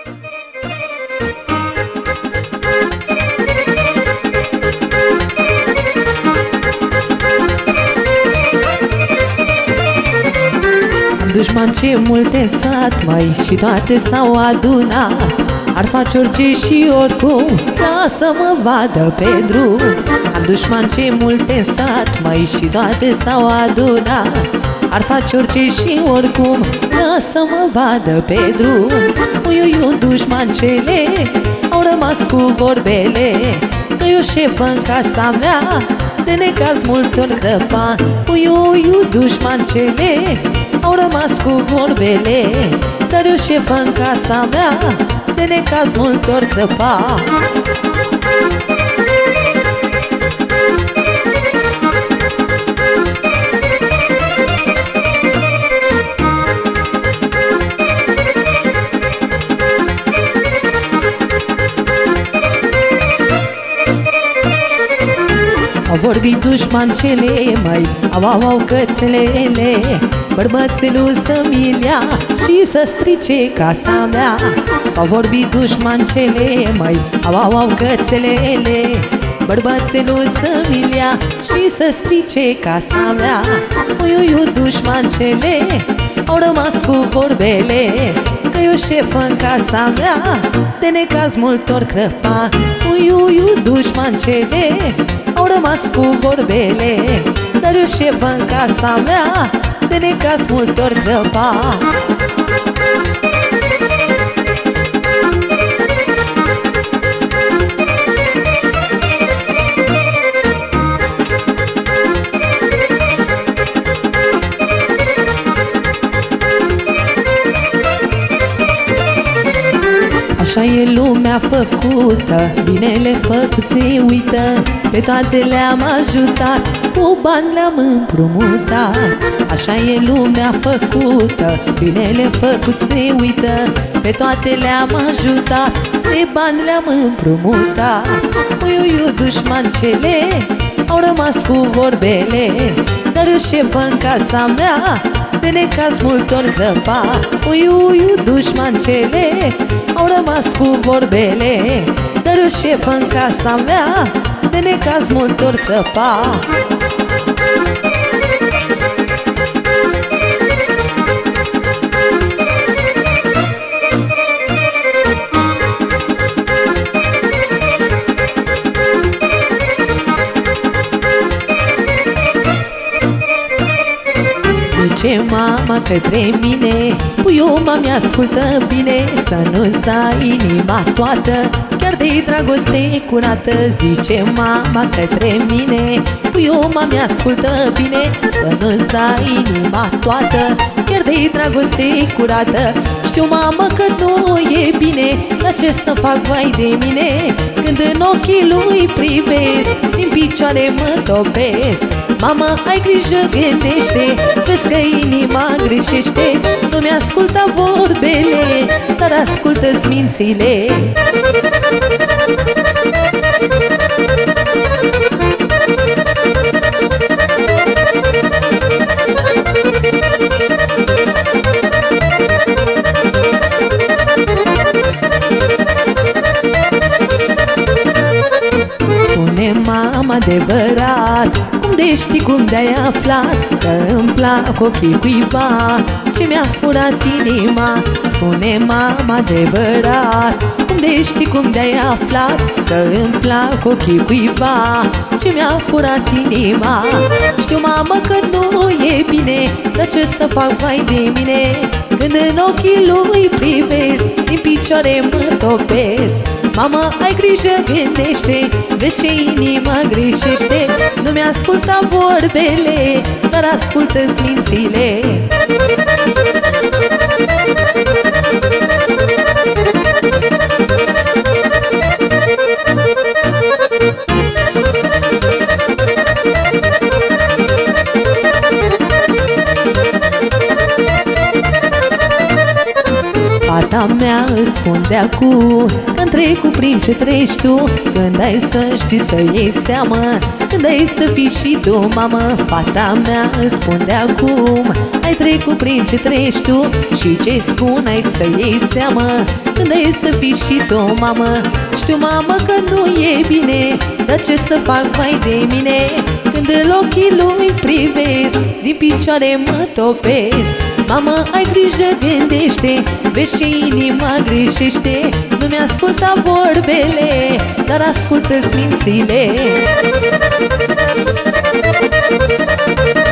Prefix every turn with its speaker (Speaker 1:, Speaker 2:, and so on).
Speaker 1: Dușman ce multe sat, mai și toate s-au adunat. Ar face orice și oricum ca să mă vadă pe drum. Am dușman ce multe sat, mai și toate s-au adunat. Ar face orice și oricum ca să mă vadă pe drum. Uiuiu, dușmancele au rămas cu vorbele, că eu șefă în casa mea, de necaz mult ori crăpa. Uiuiu, dușmancele au rămas cu vorbele, dar eu șefă în casa mea, de necaz mult ori crăpa. Au vorbit dușmancele, măi, au cățelele, bărbățelul să-mi ia și să strice casa mea. S-au vorbit dușmancele, măi, au cățelele, bărbățelul să-mi ia și să strice casa mea. Uiuiu, dușmancele au rămas cu vorbele, că eu șefă în casa mea, de necaz mult ori crăpa. Uiuiu, dușmancele au rămas cu vorbele, dar eu șefă în casa mea, de necaz mult ori crăpa. Așa e lumea făcută, binele făcut se uită, pe toate le-am ajutat, cu bani le-am împrumutat. Așa e lumea făcută, binele făcut se uită, pe toate le-am ajutat, de bani le-am împrumutat. Uiuiu, dușmancele au rămas cu vorbele, dar eu șefă în casa mea, de necaz mult ori crăpa. Uiuiu, dușmancele au rămas cu vorbele, dar eu șefă în casa mea, de necaz mult ori crăpa. Zice mama către mine, puiu, mami, ascultă bine, să nu-ți dai inima toată, chiar de dragoste curată. Zice mama către mine, puiu, mami, ascultă bine, să nu-ți dai inima toată, chiar de dragoste curată. Știu, mamă, că nu e bine, dar ce să fac, vai de mine, când în ochii lui privesc, din picioare mă topesc. Mamă, ai grijă, gândește, vezi că inima greșește, nu mi-asculta vorbele, dar ascultă-ți mințile. Spune, mama, adevărat, cum de știi, cum de-ai aflat că îmi plac ochii cuiva ce mi-a furat inima? Spune, mama, adevărat, cum de știi, cum de-ai aflat că îmi plac ochii cuiva ce mi-a furat inima? Știu, mamă, că nu e bine, dar ce să fac, vai de mine, când în ochii lui privesc, din picioare mă topesc. Mamă, ai grijă, gândește, vezi ce inima greșește, nu mi-asculta vorbele, dar ascultă-ți mințile. Fata mea îți spun de acum, când trec prin ce treci tu, când ai să știi să iei seama, când ai să fii și tu mamă. Fata mea, îți spun de acum, ai trecut prin ce treci tu și ce spun ai să iei seama, când ai să fii și tu mamă. Știu mamă că nu e bine, dar ce să fac mai de mine, când în ochii lui privesc, din picioare mă topesc. Mamă, ai grijă, gândește, vezi ce inima greșește. Nu mi-asculta vorbele, dar ascultă-ți mințile.